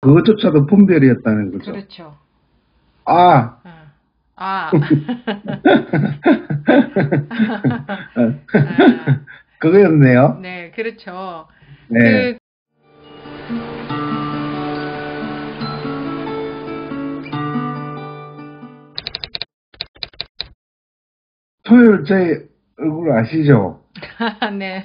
그것조차도 분별이었다는 거죠. 그렇죠. 아, 아, 그거였네요. 네, 그렇죠. 네. 토요일 제 얼굴 아시죠? 네.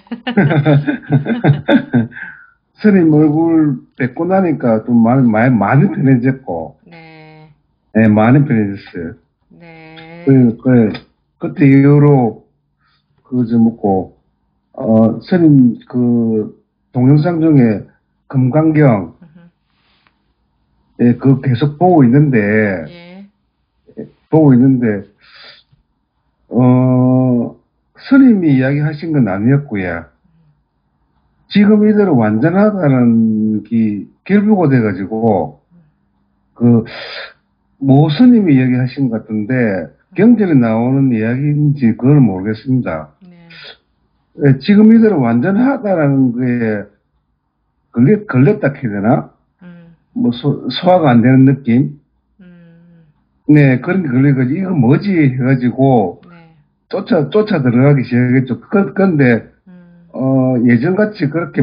스님 얼굴 뵙고 나니까 좀 많이 편해졌고, 네. 네, 많이 편해졌어요. 네. 그때 이후로, 뭐고, 스님 동영상 중에 금강경, 음흠. 예, 그거 계속 예. 보고 있는데, 스님이 이야기하신 건 아니었고요. 지금 이대로 완전하다는 게 결부가 돼가지고, 모 스님이 이야기하신 것 같은데, 경전에 나오는 이야기인지 그걸 모르겠습니다. 네. 예, 지금 이대로 완전하다라는 거에 걸렸다 해야 되나? 뭐, 소화가 안 되는 느낌? 네, 그런 게 걸려가지고, 이거 뭐지? 해가지고, 네. 쫓아 들어가기 시작했죠. 그런데, 예전같이 그렇게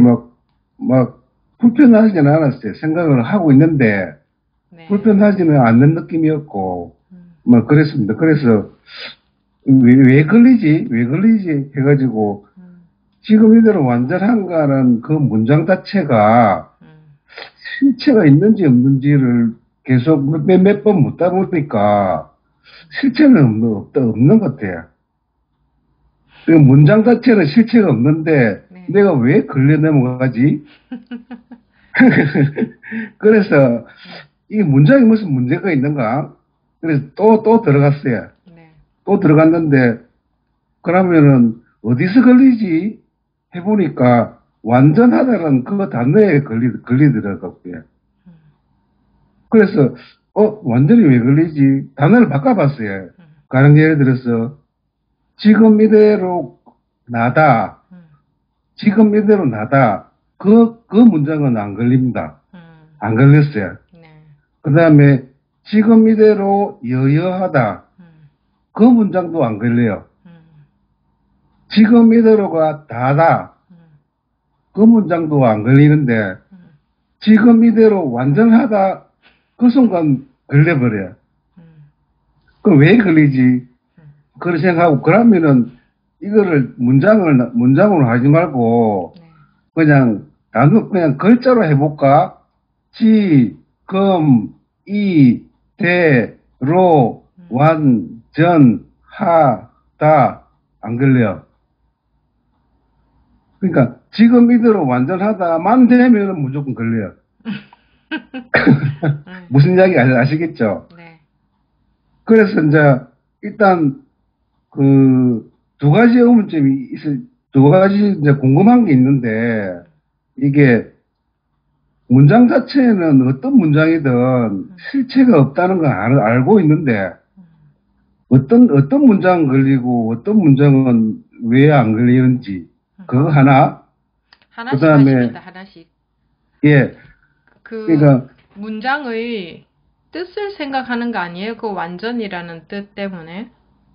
불편하지는 않았어요. 생각을 하고 있는데, 네. 불편하지는 않는 느낌이었고, 그랬습니다. 그래서, 왜 걸리지? 왜 걸리지? 해가지고, 지금 이대로 완전한가는 그 문장 자체가 실체가 있는지 없는지를 계속 몇 번 묻다 보니까 실체는 없는 것 같아요. 그 문장 자체는 실체가 없는데 네. 내가 왜 걸려 넘어가지? 그래서 이 문장에 무슨 문제가 있는가? 그래서 또 들어갔어요. 네. 또 들어갔는데 그러면은 어디서 걸리지? 해보니까 완전하다는 그 단어에 걸리더라고요. 그래서 완전히 왜 걸리지? 단어를 바꿔봤어요. 가령 예를 들어서 지금 이대로 나다. 지금 이대로 나다. 그 문장은 안 걸립니다. 안 걸렸어요. 네. 그 다음에 지금 이대로 여여하다. 그 문장도 안 걸려요. 지금 이대로가 다다. 그 문장도 안 걸리는데 지금 이대로 완전하다. 그 순간 걸려버려요. 그럼 왜 걸리지? 그런 생각하고 그러면은 이거를 문장으로 하지 말고 그냥 그냥 글자로 해볼까? 지, 금, 이, 대, 로, 완, 전, 하, 다, 안 걸려. 그러니까 지금 이대로 완전하다만 되면은 무조건 걸려요. 무슨 이야기 아시겠죠? 네. 그래서 이제 일단 두 가지 의문점이 두 가지 이제 궁금한 게 있는데 이게 문장 자체는 어떤 문장이든 실체가 없다는 걸 알고 있는데 어떤 문장은 걸리고 어떤 문장은 왜 안 걸리는지 그거 하나. 하나씩 그다음에 하십니다. 하나씩. 예, 그러니까 문장의 뜻을 생각하는 거 아니에요? 그 완전이라는 뜻 때문에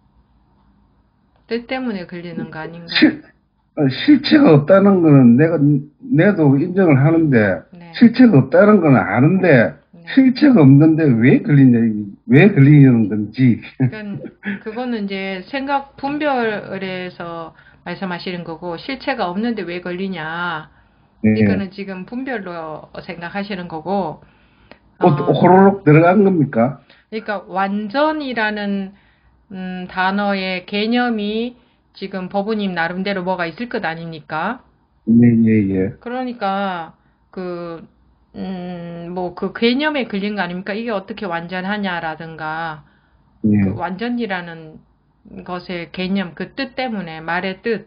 걸리는 거 아닌가요? 실체가 없다는 거는 내도 인정을 하는데, 네. 실체가 없다는 건 아는데, 네. 실체가 없는데 왜 걸리는 건지. 그러니까 그거는 이제 생각 분별에서 말씀하시는 거고, 실체가 없는데 왜 걸리냐. 예. 이거는 지금 분별로 생각하시는 거고, 호로록 들어간 겁니까? 그러니까 완전이라는 단어의 개념이 지금 법우님 나름대로 뭐가 있을 것 아닙니까? 예. 그러니까 뭐 그 개념에 걸린 거 아닙니까? 이게 어떻게 완전하냐라든가 예. 그 완전이라는 것의 개념, 그 뜻 때문에 말의 뜻.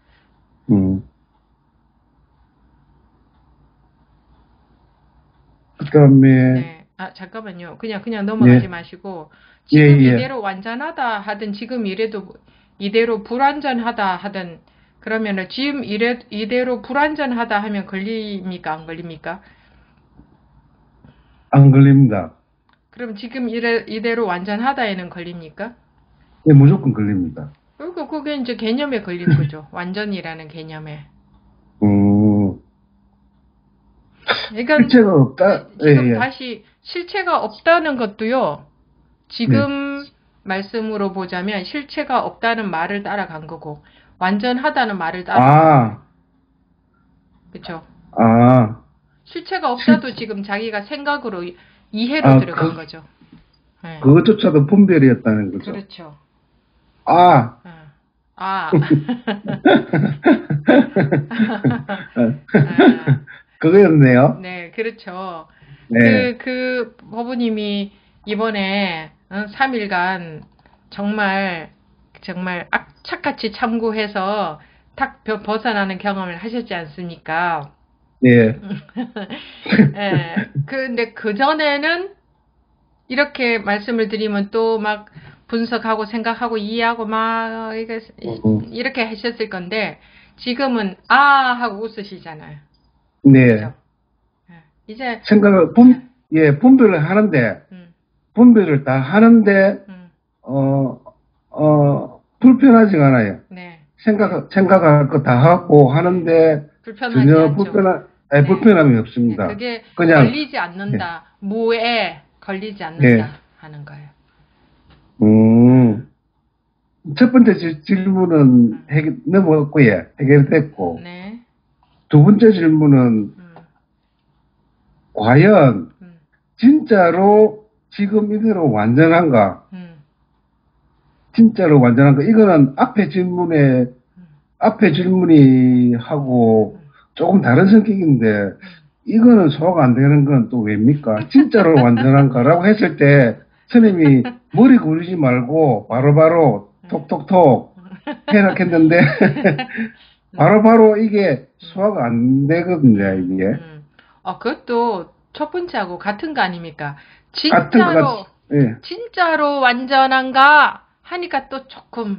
그다음에 네. 잠깐만요. 그냥 넘어가지 마시고 지금 이대로 완전하다 하든 지금 이대로 불완전하다 하든 그러면은 지금 이대로 불완전하다 하면 걸립니까? 안 걸립니까? 안 걸립니다. 그럼 지금 이대로 완전하다에는 걸립니까? 예, 무조건 걸립니다. 그리고 그게 이제 개념에 걸린 거죠. 완전이라는 개념에. 그러니까 실체가 없다. 지금 예. 다시 실체가 없다는 것도요. 지금 네. 말씀으로 보자면 실체가 없다는 말을 따라간 거고 완전하다는 말을 따라간 거고. 그렇죠? 실체가 없다도 지금 자기가 생각으로 이해로 들어간 거죠. 네. 그것조차도 분별이었다는 거죠. 그렇죠. 그거였네요. 네, 그렇죠. 네. 그 법우님이 이번에 3일간 정말 악착같이 참고해서 탁 벗어나는 경험을 하셨지 않습니까? 네. 네. 근데 그전에는 이렇게 말씀을 드리면 또 막 분석하고 생각하고 이해하고 막 이렇게 하셨을 건데 지금은 하고 웃으시잖아요. 네. 그렇죠? 이제 생각을 분별을 하는데 분별을 다 하는데 불편하지가 않아요. 네. 생각할 거 다 하고 하는데 전혀 불편함이 없습니다. 네, 그게 그냥 걸리지 않는다. 네. 뭐에 걸리지 않는다 하는 거예요. 첫 번째 질문은 넘어갔고요. 해결됐고. 네. 두 번째 질문은 과연 진짜로 지금 이대로 완전한가? 진짜로 완전한가? 이거는 앞에 질문이 하고 조금 다른 성격인데 이거는 소화가 안 되는 건 또 왜입니까? 진짜로 완전한가라고 했을 때 스님이 머리 굴리지 말고 바로바로 톡톡톡 해놨겠는데 바로바로 이게 소화가 안 되거든요, 이게. 그것도 첫 번째하고 같은 거 아닙니까? 진짜로 완전한가 하니까 또 조금.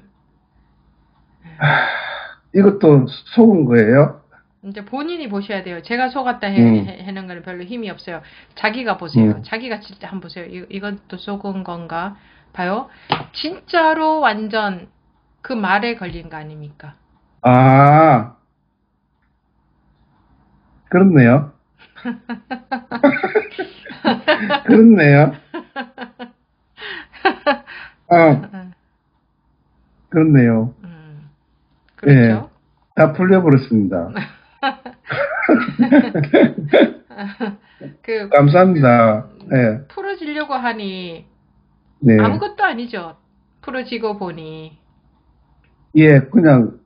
이것도 속은 거예요? 이제 본인이 보셔야 돼요. 제가 속았다 하는 거는 별로 힘이 없어요. 자기가 보세요. 자기가 진짜 한번 보세요. 이것도 속은 건가? 봐요. 진짜로 완전 그 말에 걸린 거 아닙니까? 그렇네요. 그렇네요. 그렇네요. 그렇죠? 다 풀려버렸습니다. 감사합니다. 네. 풀어지려고 하니 네. 아무것도 아니죠. 풀어지고 보니. 예, 그냥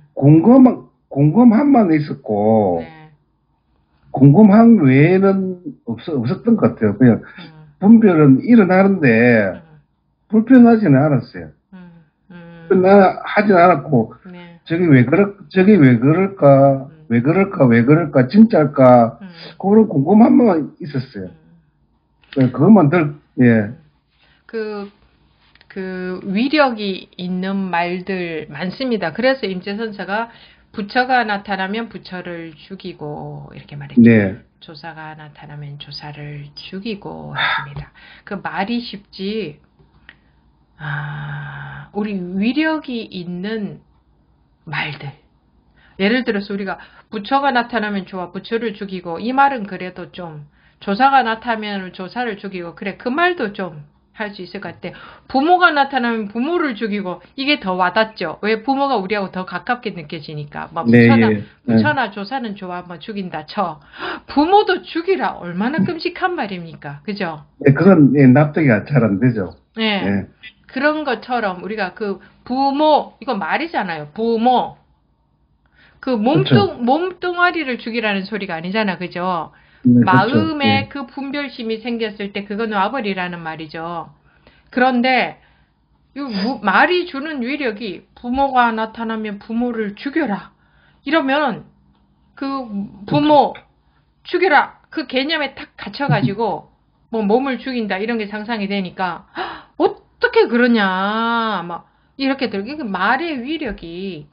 궁금함만 있었고 네. 궁금함 외에는 없었던 것 같아요. 그냥 분별은 일어나는데 불편하지는 않았어요. 하진 않았고 네. 저기 왜 그럴까 진짜일까 그런 궁금함만 있었어요. 그것만 그 위력이 있는 말들 많습니다. 그래서 임재선사가 부처가 나타나면 부처를 죽이고 이렇게 말했죠. 네. 조사가 나타나면 조사를 죽이고 했습니다. 그 말이 쉽지. 우리 위력이 있는 말들. 예를 들어서 우리가 부처가 나타나면 좋아 부처를 죽이고 이 말은 그래도 좀 조사가 나타나면 조사를 죽이고 그래 그 말도 좀 할 수 있을 것 같아. 부모가 나타나면 부모를 죽이고 이게 더 와닿죠. 왜 부모가 우리하고 더 가깝게 느껴지니까. 뭐 부처나 조사는 좋아 뭐 죽인다 쳐. 부모도 죽이라 얼마나 끔찍한 말입니까. 그죠? 네, 그건 납득이 잘 안 되죠. 네. 네. 그런 것처럼 우리가 그 부모 이거 말이잖아요. 부모 그 몸뚱아리를 죽이라는 소리가 아니잖아. 그죠? 네, 마음에 그렇죠. 그 분별심이 생겼을 때 그건 놔버리라는 말이죠. 그런데 이 말이 주는 위력이 부모가 나타나면 부모를 죽여라. 이러면 그 부모 죽여라. 그 개념에 탁 갇혀가지고 뭐 몸을 죽인다 이런 게 상상이 되니까 어떻게 그러냐 막 이렇게 들고 말의 위력이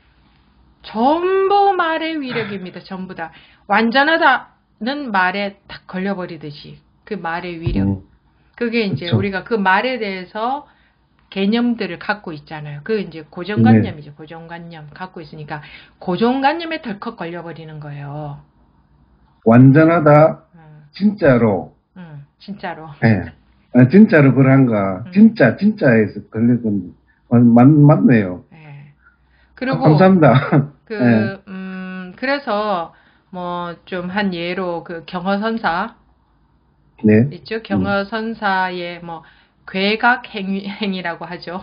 전부 말의 위력입니다. 전부 다 완전하다는 말에 딱 걸려버리듯이 그 말의 위력. 그게 이제 그쵸. 우리가 그 말에 대해서 개념들을 갖고 있잖아요. 그 이제 고정관념이죠. 고정관념 갖고 있으니까 고정관념에 덜컥 걸려버리는 거예요. 완전하다. 진짜로. 진짜로. 예. 아, 진짜로 그런가. 진짜에서 걸리건 맞네요. 예. 그리고 감사합니다. 그래서 뭐 좀 한 예로 그 경허선사 네. 있죠. 경허선사의 뭐 괴각 행위라고 하죠.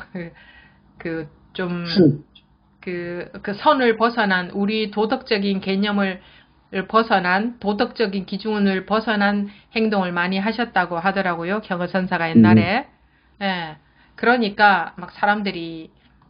좀 그 선을 벗어난 우리 도덕적인 개념을 벗어난 도덕적인 기준을 벗어난 행동을 많이 하셨다고 하더라고요. 경허선사가 옛날에. 예. 그러니까 막 사람들이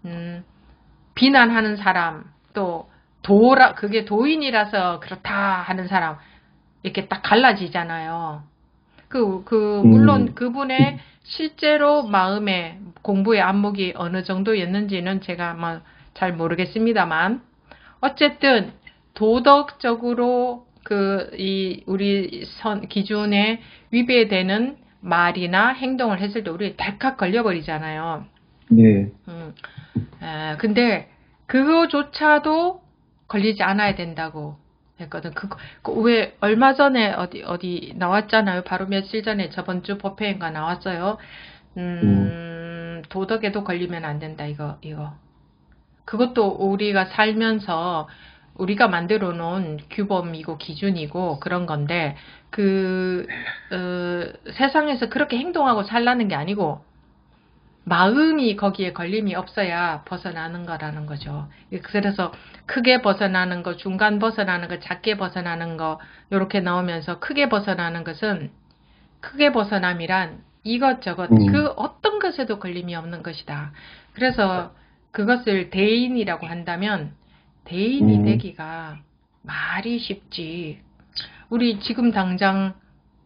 비난하는 사람 또 그게 도인이라서 그렇다 하는 사람 이렇게 딱 갈라지잖아요. 물론 그분의 실제로 마음의 공부의 안목이 어느 정도였는지는 제가 뭐 잘 모르겠습니다만 어쨌든 도덕적으로 우리 기준에 위배되는 말이나 행동을 했을 때 우리 달칵 걸려버리잖아요. 네. 근데 그거조차도 걸리지 않아야 된다고 했거든. 왜 얼마 전에 어디 나왔잖아요. 바로 며칠 전에 저번 주 법회인가 나왔어요. 도덕에도 걸리면 안 된다. 이거. 그것도 우리가 살면서 우리가 만들어 놓은 규범이고 기준이고 그런 건데 세상에서 그렇게 행동하고 살라는 게 아니고 마음이 거기에 걸림이 없어야 벗어나는 거라는 거죠. 그래서 크게 벗어나는 거, 중간 벗어나는 거, 작게 벗어나는 거 이렇게 나오면서 크게 벗어나는 것은 크게 벗어남이란 이것저것 그 어떤 것에도 걸림이 없는 것이다. 그래서 그것을 대인이라고 한다면 대인이 되기가 말이 쉽지. 우리 지금 당장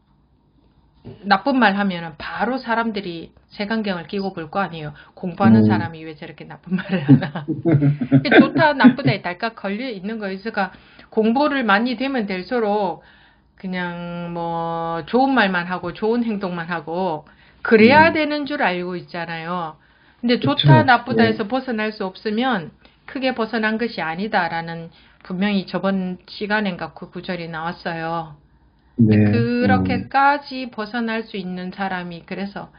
나쁜 말 하면은 바로 사람들이 색안경을 끼고 볼 거 아니에요. 공부하는 사람이 왜 저렇게 나쁜 말을 하나. 좋다 나쁘다에 달깍 걸려 있는 거예요. 그러니까 공부를 많이 되면 될수록 그냥 뭐 좋은 말만 하고 좋은 행동만 하고 그래야 되는 줄 알고 있잖아요. 근데 좋다 나쁘다에서 벗어날 수 없으면 크게 벗어난 것이 아니다라는 분명히 저번 시간엔가 그 구절이 나왔어요. 네. 그렇게까지 벗어날 수 있는 사람이 그래서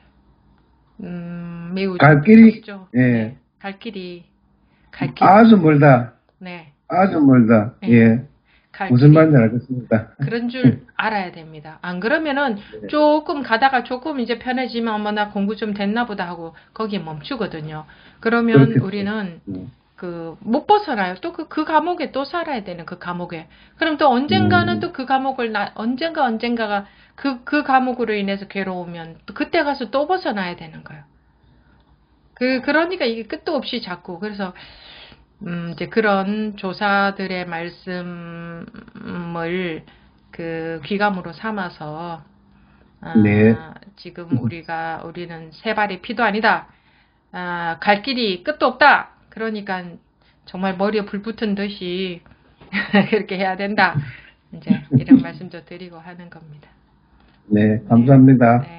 매우 갈 길이 네, 갈 길이 아주 멀다. 네. 아주 멀다. 네. 예. 무슨 말인지 알겠습니다. 그런 줄 알아야 됩니다. 안 그러면은 조금 가다가 조금 이제 편해지면 어머 나 공부 좀 됐나 보다 하고 거기에 멈추거든요. 그러면 그렇겠죠. 우리는 못 벗어나요. 또 그 과목에 또 살아야 되는 그 과목에. 그럼 또 언젠가는 또 그 과목을 언젠가가 그 과목으로 인해서 괴로우면 또 그때 가서 또 벗어나야 되는 거예요. 그러니까 이게 끝도 없이 자꾸 그래서 이제 그런 조사들의 말씀을 귀감으로 삼아서 네. 지금 우리는 세 발의 피도 아니다. 갈 길이 끝도 없다. 그러니까 정말 머리에 불 붙은 듯이 그렇게 해야 된다. 이제 이런 말씀도 드리고 하는 겁니다. 네, 감사합니다. 네.